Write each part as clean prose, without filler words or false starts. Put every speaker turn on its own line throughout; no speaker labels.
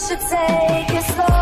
should take it slow.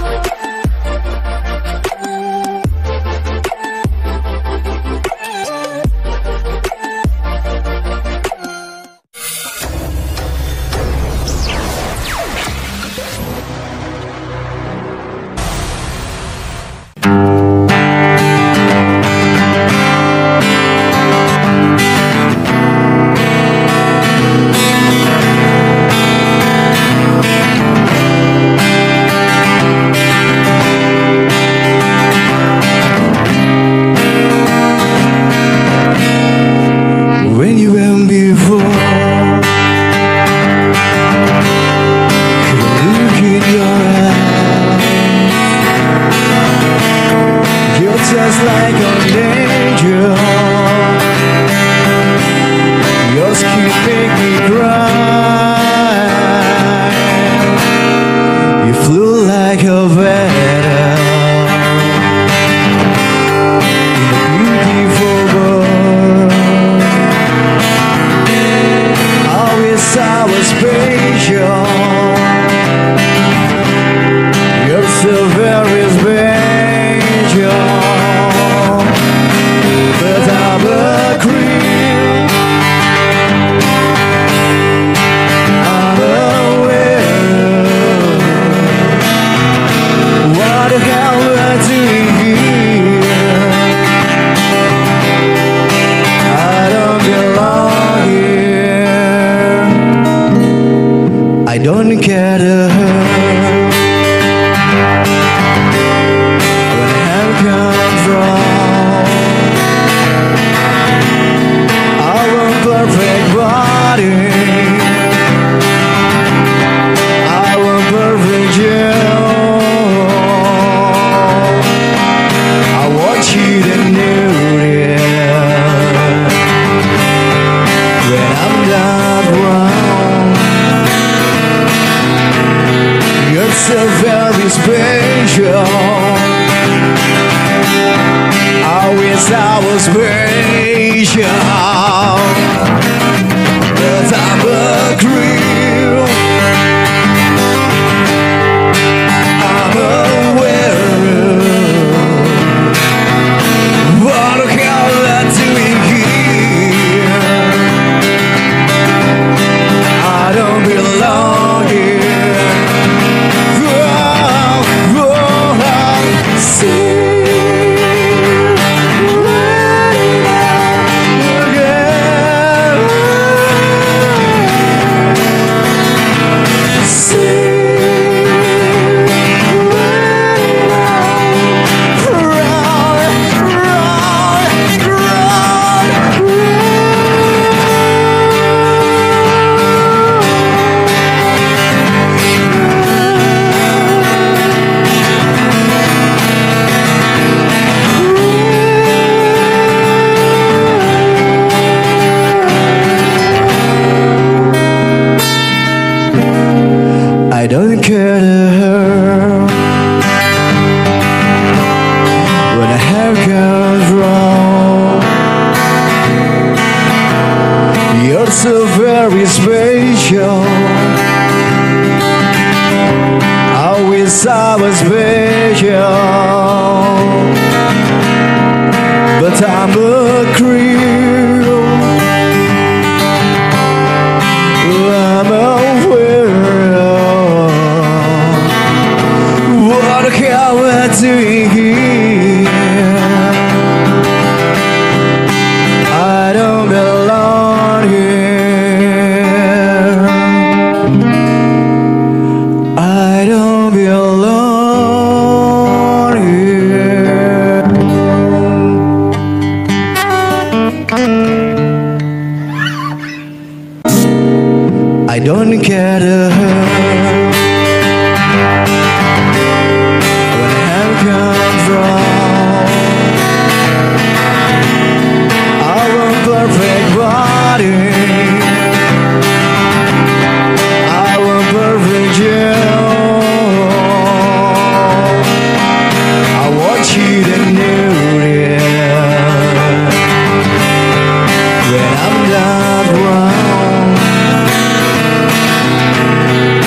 Just like an angel, your skin make me cry. You flew like a feather in a beautiful world. I wish I was special. You're so very special. But I'm a creep. I'm aware. What the hell am I doing here? I don't belong here. I don't care to hurt. When the hand comes wrong, perfect body, I want perfect you. I want you to know it. When I'm not wrong, you're so very special. I wish I was special. But I'm a creep. I'm aware. What the hell am I doing here? I don't belong here. I don't care to hurt. When the hair goes wrong, you're so very special. I wish I was special. But I'm a creep. I'm aware. What the hell am I doing here? I don't belong here. I don't belong here. I don't care to hurt. When the hand comes wrong, I want perfect body, I want perfect you. I want you to know it. When I'm not wrong,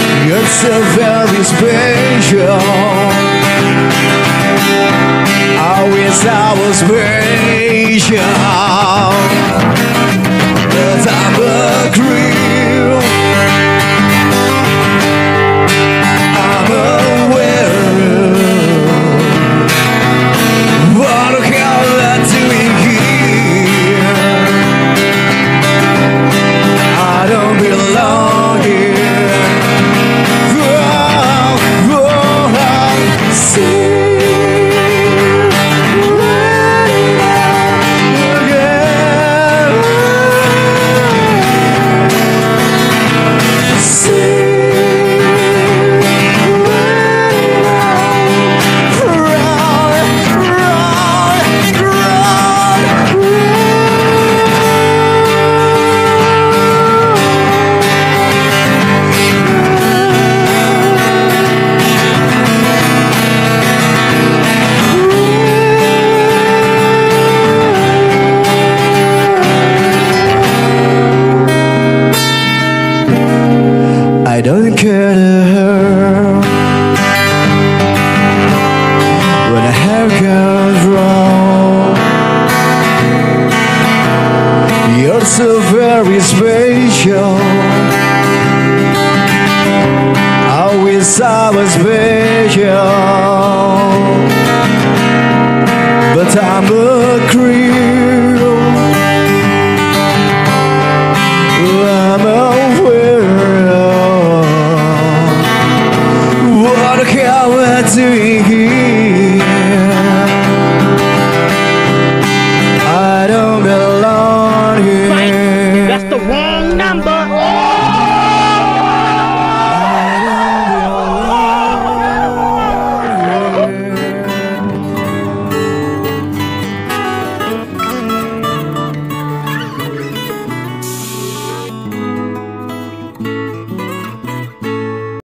You're so very special. I wish I was better.